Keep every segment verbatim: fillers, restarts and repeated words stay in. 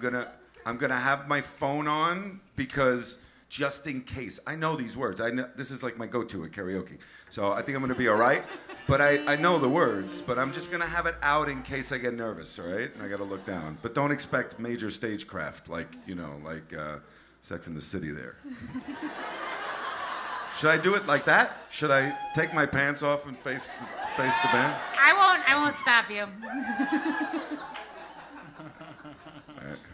gonna I'm gonna have my phone on because just in case. I know these words. I know this is like my go-to at karaoke. So I think I'm gonna be all right. But I, I know the words, but I'm just gonna have it out in case I get nervous, all right? And I gotta look down. But don't expect major stagecraft like, you know, like uh, Sex in the City there. Should I do it like that? Should I take my pants off and face the, face the band? I won't. I won't stop you. All right.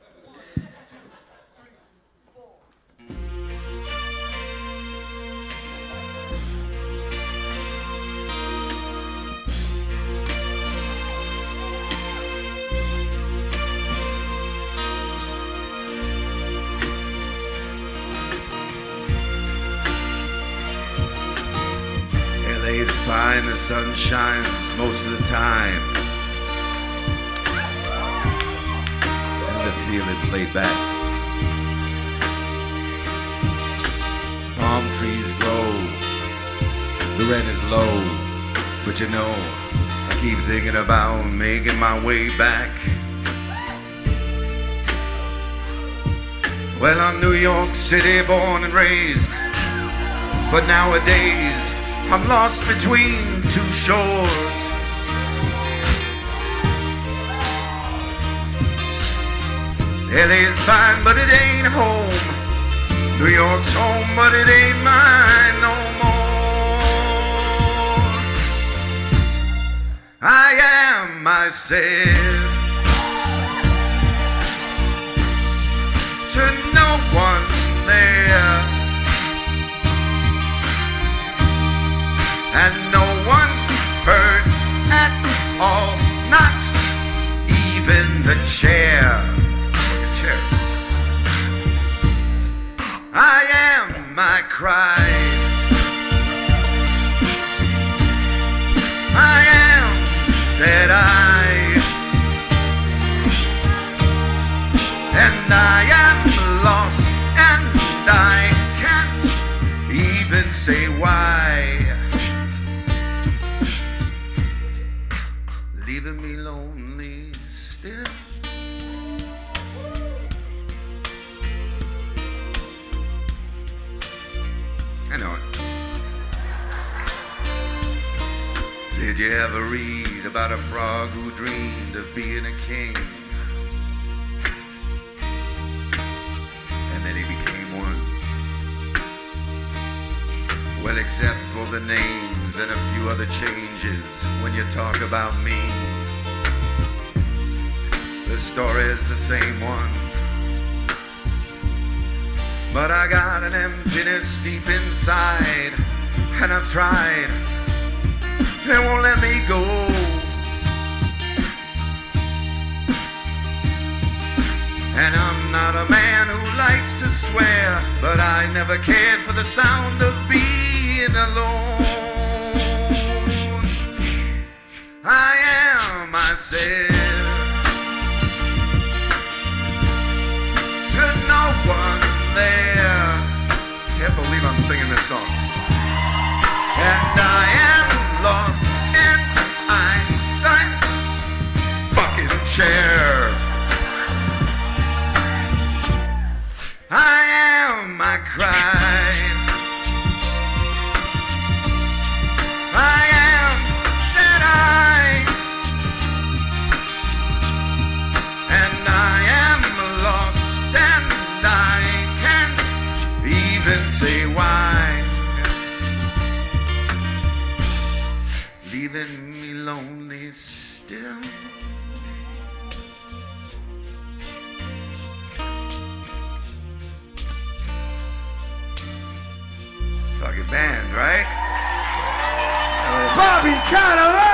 It's fine, the sun shines most of the time, and the feeling's laid back. Palm trees grow, the rent is low, but you know, I keep thinking about making my way back. Well, I'm New York City born and raised, but nowadays I'm lost between two shores. L A's fine, but it ain't home. New York's home, but it ain't mine no more. I am myself to no one there. And no one heard at all, not even the chair. Fucking chair. I am my cries. I am, said I. And I am lost, and I can't even say why. Leaving me lonely still. I know it. Did you ever read about a frog who dreamed of being a king? And then he became one. Well, except for the names and a few other changes when you talk about me. The story's the same one. But I got an emptiness deep inside, and I've tried, it won't let me go. And I'm not a man who likes to swear, but I never cared for the sound of being alone. I am myself to no one there. Can't believe I'm singing this song. And I am lost, and I, I fucking chair. I am my cry. I am, said I. And I am lost, and I can't even say why. Leaving me lonely still. Fucking band, right? Bobby Cannavale!